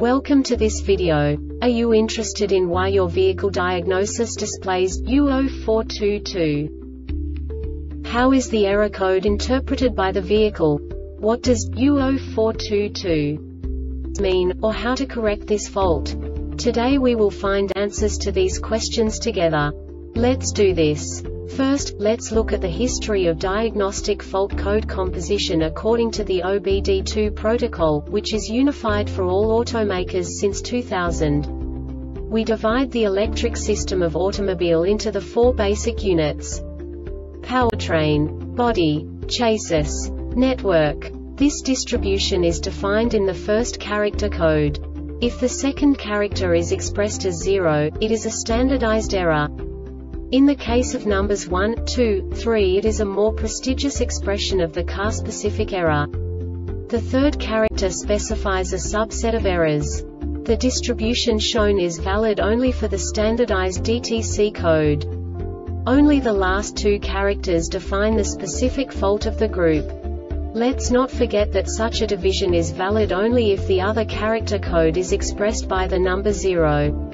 Welcome to this video. Are you interested in why your vehicle diagnosis displays U0422? How is the error code interpreted by the vehicle? What does U0422 mean, or how to correct this fault? Today we will find answers to these questions together. Let's do this. First, let's look at the history of diagnostic fault code composition according to the OBD2 protocol, which is unified for all automakers since 2000. We divide the electric system of automobile into the four basic units: powertrain, body, chassis, network. This distribution is defined in the first character code. If the second character is expressed as 0, it is a standardized error. In the case of numbers 1, 2, 3, it is a more prestigious expression of the car-specific error. The third character specifies a subset of errors. The distribution shown is valid only for the standardized DTC code. Only the last two characters define the specific fault of the group. Let's not forget that such a division is valid only if the other character code is expressed by the number 0.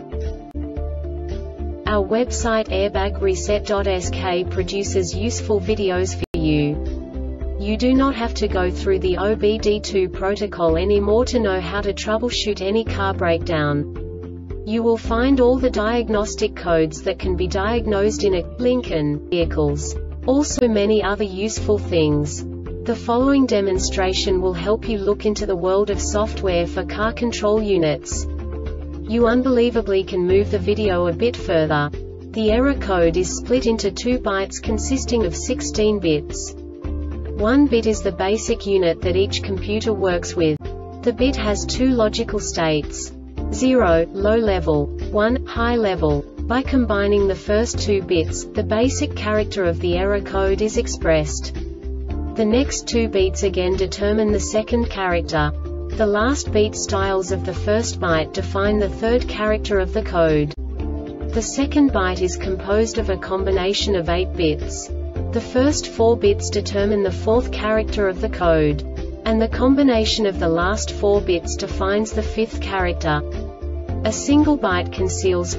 Our website airbagreset.sk produces useful videos for you. You do not have to go through the OBD2 protocol anymore to know how to troubleshoot any car breakdown. You will find all the diagnostic codes that can be diagnosed in a Lincoln vehicles. Also many other useful things. The following demonstration will help you look into the world of software for car control units. You unbelievably can move the video a bit further. The error code is split into 2 bytes consisting of 16 bits. 1 bit is the basic unit that each computer works with. The bit has 2 logical states: 0, low level, 1, high level. By combining the first 2 bits, the basic character of the error code is expressed. The next 2 beats again determine the second character. The last beat styles of the first byte define the third character of the code. The second byte is composed of a combination of 8 bits. The first 4 bits determine the fourth character of the code. And the combination of the last 4 bits defines the fifth character. A single byte conceals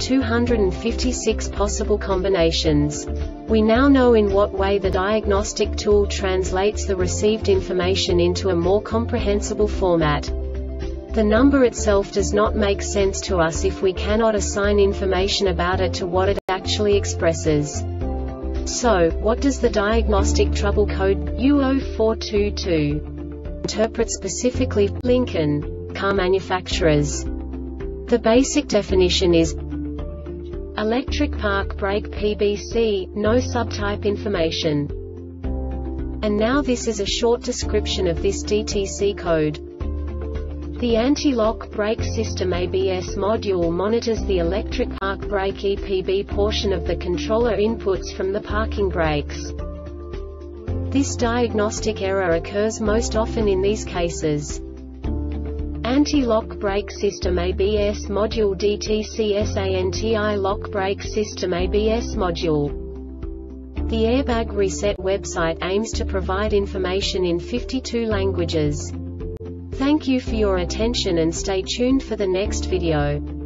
256 possible combinations. We now know in what way the diagnostic tool translates the received information into a more comprehensible format. The number itself does not make sense to us if we cannot assign information about it to what it actually expresses. So, what does the diagnostic trouble code U0422 interpret specifically for Lincoln car manufacturers? The basic definition is electric park brake PBC, no subtype information. And now this is a short description of this DTC code. The anti-lock brake system ABS module monitors the electric park brake EPB portion of the controller inputs from the parking brakes. This diagnostic error occurs most often in these cases: anti-lock brake system ABS module DTC anti-lock brake system ABS module. The Airbag Reset website aims to provide information in 52 languages. Thank you for your attention and stay tuned for the next video.